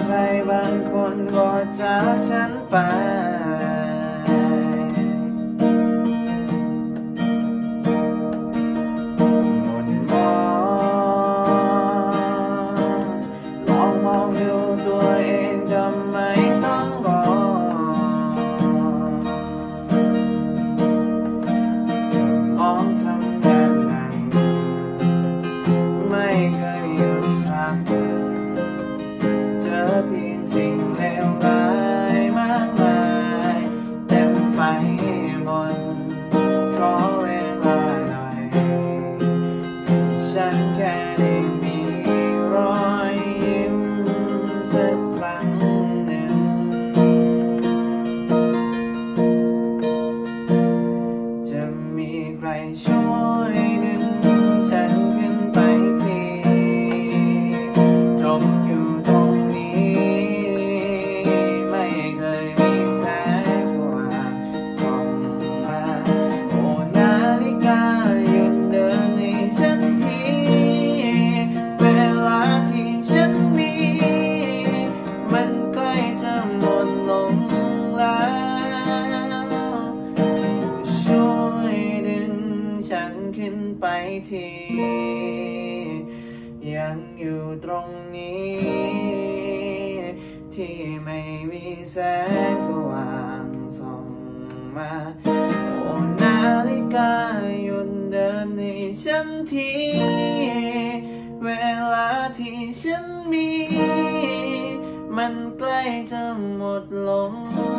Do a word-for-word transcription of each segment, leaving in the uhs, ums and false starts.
ใครบางคนก็จากฉันไปหมดมองลองมองดูตัวเองทำไมต้องรอสมองทำงานหนักไม่เคยหยุดพักเจอเพียงสิ่งเลวร้ายมากมายเต็มไปหมดขอเวลาหน่อยให้ฉันแค่ได้มีรอยยิ้มสักครั้งหนึ่งจะมีใครช่วยดึงฉันขึ้นไปทีจมอยู่ตรงไม่เคยมีแสงสว่างส่องมาโอ้นาฬิกาหยุดเดินให้ฉันทีเวลาที่ฉันมีมันใกล้จะหมดลงแล้วช่วยดึงฉันขึ้นไปทียังอยู่ตรงนี้ที่ไม่มีแสงสว่างส่องมาโอ้นาฬิกาหยุดเดินให้ฉันทีเวลาที่ฉันมีมันใกล้จะหมดลง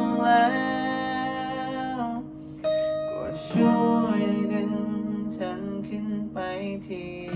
แล้วก็ช่วยดึงฉันขึ้นไปที